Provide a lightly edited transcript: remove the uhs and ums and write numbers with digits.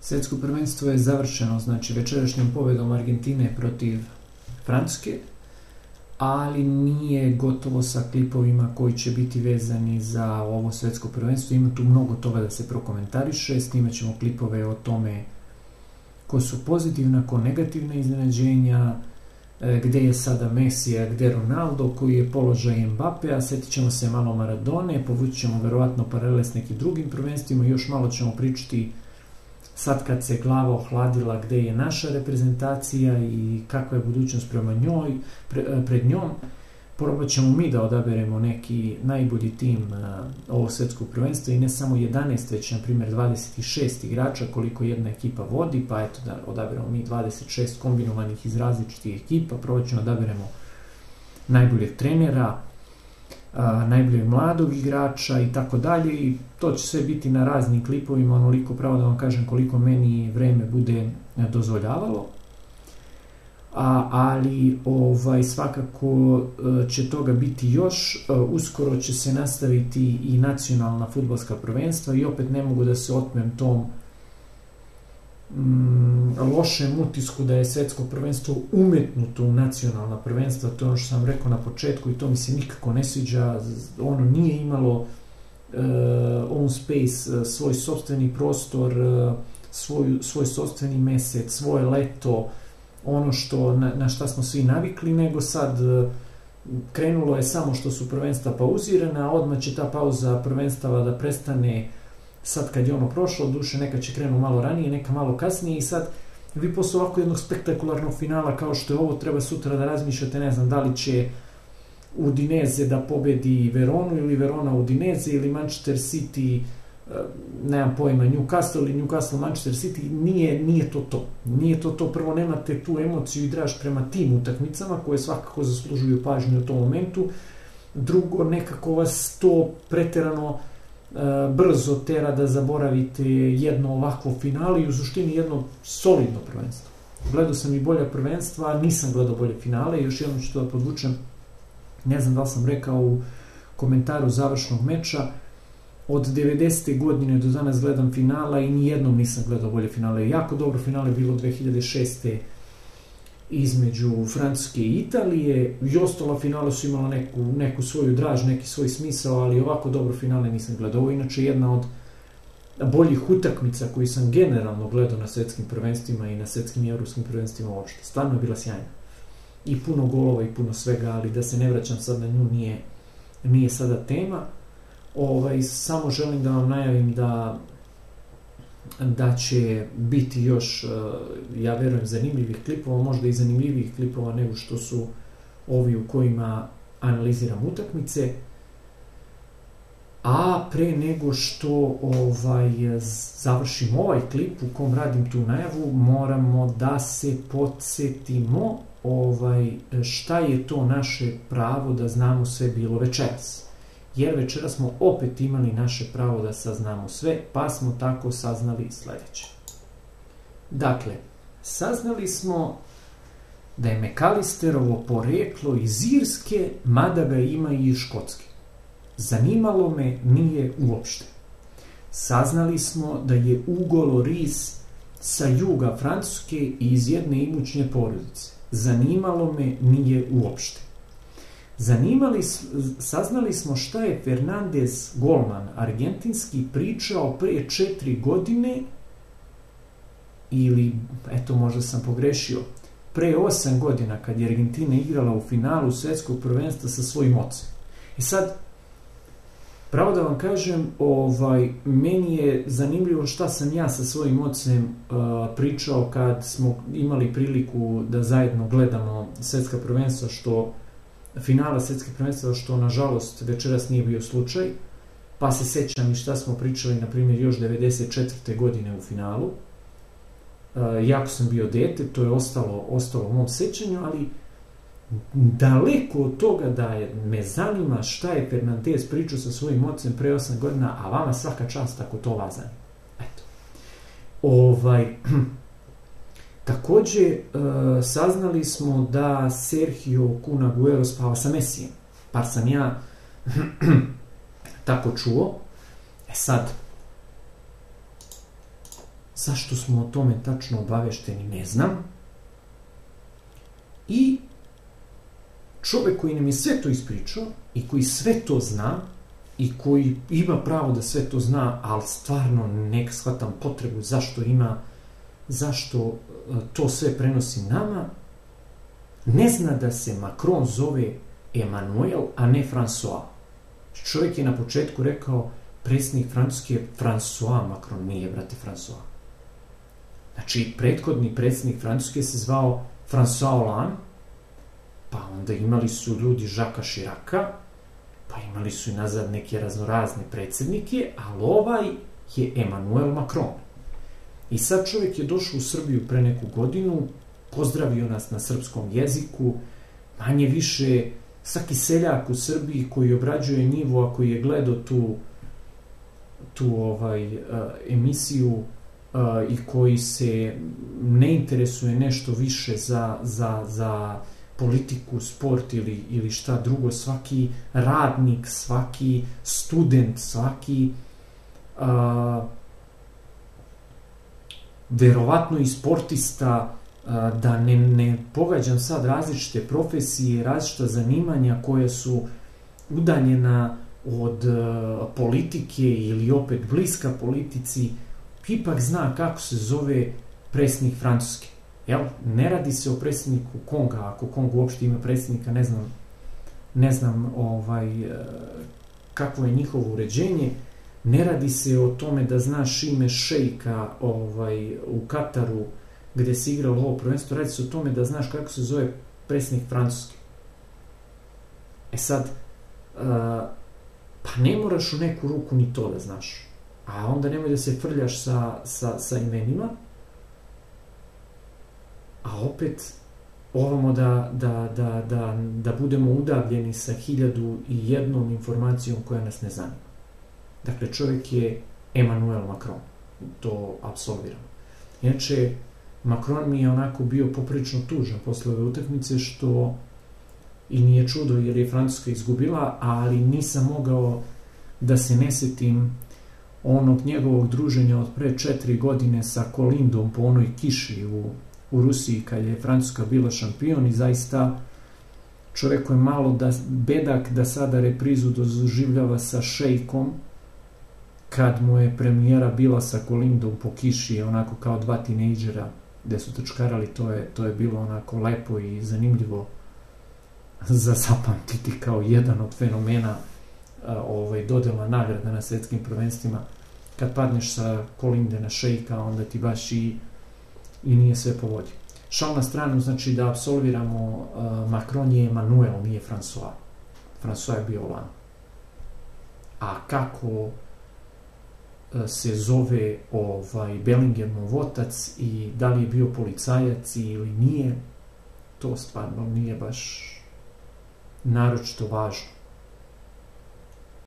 Svetsko prvenstvo je završeno, znači večerašnjom pobedom Argentine protiv Francuske, ali nije gotovo sa klipovima koji će biti vezani za ovo svetsko prvenstvo. Ima tu mnogo toga da se prokomentariše, snimat ćemo klipove o tome ko su pozitivna, ko negativna iznenađenja, gde je sada Messi, a gde Ronaldo, koji je položaj Mbappea, setit ćemo se malo Maradone, povući ćemo verovatno paralele s nekim drugim prvenstvima, još malo ćemo pričati sad kad se glava ohladila gde je naša reprezentacija i kakva je budućnost prema njoj, pred njom. Probat ćemo mi da odaberemo neki najbolji tim ovog svetskog prvenstva i ne samo 11, već na primjer 26 igrača koliko jedna ekipa vodi, pa eto da odaberemo mi 26 kombinovanih iz različitih ekipa, probat ćemo da odaberemo najboljeg trenera, najboljeg mladog igrača i tako dalje, i to će sve biti na raznim klipovima, onoliko pravo da vam kažem koliko meni vreme bude dozvoljavalo. Ali svakako će toga biti još. Uskoro će se nastaviti i nacionalna fudbalska prvenstva i opet ne mogu da se otmem tom lošem utisku da je svetsko prvenstvo umetnuto u nacionalna prvenstva. To je ono što sam rekao na početku i to mi se nikako ne sviđa. Ono nije imalo own space, svoj sopstveni prostor, svoj sopstveni mesec, svoje leto, ono što, na šta smo svi navikli, nego sad krenulo je samo što su prvenstva pauzirana, odmah će ta pauza prvenstava da prestane sad kad je ono prošlo, duše neka će krenu malo ranije, neka malo kasnije, i sad vi posle ovako jednog spektakularnog finala kao što je ovo treba sutra da razmišljate, ne znam da li će Udinese da pobedi Veronu ili Verona Udinese ili Manchester City, nemam pojma, Newcastle ili Newcastle Manchester City, nije to to. Nije to to, prvo nemate tu emociju i draž prema tim utakmicama koje svakako zaslužuju pažnju u tom momentu, drugo nekako vas to preterano brzo tera da zaboravite jedno ovakvo finale i u suštini jedno solidno prvenstvo. Gledao sam i bolja prvenstva, nisam gledao bolje finale, još jednom ću to da podvučem, ne znam da li sam rekao u komentaru završnog meča, od 90. godine do danas gledam finala i nijednom nisam gledao bolje finale. Jako dobro finale je bilo 2006. između Francuske i Italije, i ostala finala su imala neku svoju draž, neki svoj smisao, ali ovako dobro finale nisam gledao. Ovo je inače jedna od boljih utakmica koji sam generalno gledao na svetskim prvenstvima i na svetskim i evropskim prvenstvima uopšte. Stvarno je bila sjajna. I puno golova i puno svega, ali da se ne vraćam sad na nju, nije sada tema. Samo želim da vam najavim da će biti još, ja verujem, zanimljivih klipova, možda i zanimljivih klipova nego što su ovi u kojima analiziram utakmice. A pre nego što završim ovaj klip u kom radim tu najavu, moramo da se podsjetimo šta je to naše pravo da znamo sve bilo večeras. Jer večera smo opet imali naše pravo da saznamo sve, pa smo tako saznali sledeće. Dakle, saznali smo da je McAllisterovo poreklo iz Irske, mada ga ima i iz Škotske. Zanimalo me nije uopšte. Saznali smo da je Hugo Lloris sa juga Francuske i iz jedne imućne porodice. Zanimalo me nije uopšte. Saznali smo šta je Fernandez, golman argentinski, pričao pre 4 godine, ili, eto, možda sam pogrešio, pre 8 godina kad je Argentina igrala u finalu svetskog prvenstva sa svojim ocem. I sad, pravo da vam kažem, meni je zanimljivo šta sam ja sa svojim ocem pričao kad smo imali priliku da zajedno gledamo svetska prvenstva, finala svetskih prvenstva, što nažalost večeras nije bio slučaj, pa se sećam i šta smo pričali, na primjer, još 94. godine u finalu. Jako sam bio dete, to je ostalo u mom sećanju, ali daleko od toga da me zanima šta je Fernandez pričao sa svojim ocem pre 8 godina, a vama svaka čast ako to vas zanima. Eto. Takođe, saznali smo da Sergio Kun Aguero spava sa Messijem. Par sam ja tako čuo. Sad, zašto smo o tome tačno obavešteni, ne znam. I čovjek koji nam je sve to ispričao i koji sve to zna i koji ima pravo da sve to zna, ali stvarno ne shvatam potrebu zašto to sve prenosi nama, ne zna da se Macron zove Emmanuel, a ne François. Čovjek je na početku rekao predsjednik Francuske François Macron, nije, brate, François. Znači, prethodni predsjednik Francuske se zvao François Hollande, pa onda imali su ljudi Jacquesa Chiraca, pa imali su i nazad neke raznorazne predsjednike, ali ovaj je Emmanuel Macron. I sad čovjek je došao u Srbiju pre neku godinu, pozdravio nas na srpskom jeziku, manje više svaki seljak u Srbiji koji obrađuje njivu, a koji je gledao tu emisiju i koji se ne interesuje nešto više za politiku, sport ili šta drugo, svaki radnik, svaki student, svaki verovatno i sportista, da ne pogađam sad različite profesije, različita zanimanja koje su udaljena od politike ili opet bliska politici, ipak zna kako se zove predsjednik Francuske. Ne radi se o predsjedniku Konga, ako Kong uopšte ima predsjednika, ne znam kakvo je njihovo uređenje, ne radi se o tome da znaš ime šejka u Kataru gde se igralo ovo prvenstvo, radi se o tome da znaš kako se zove predsjednik Francuske. E sad, pa ne moraš u neku ruku ni to da znaš, a onda nemoj da se frljaš sa imenima, a opet ovamo da budemo udavljeni sa 1001 informacijom koja nas ne zanima. Dakle, čovjek je Emmanuel Macron, to apsolviramo. Inače, Macron mi je onako bio poprilično tužan posle ove utakmice, što i nije čudo jer je Francuska izgubila, ali nisam mogao da se ne setim onog njegovog druženja od pre 4 godine sa Kolindom po onoj kiši u Rusiji kad je Francuska bila šampion, i zaista čovjek je malo bedak da sada reprizu doživljava sa šejkom kad mu je premijera bila sa Kolindom po kiši, onako kao dva tinejdžera gde su trčkarali. To je bilo onako lepo i zanimljivo za zapamtiti kao jedan od fenomena dodela nagrada na svetskim prvenstvima. Kad padneš sa Kolinde na šejka, onda ti baš i nije sve po volji. Šal na stranu, znači da apsolviramo, Macron je Emmanuel, nije François. François je bio Hollande. A kako se zove Bellinghamov otac i da li je bio policajac ili nije, to stvarno nije baš naročito važno.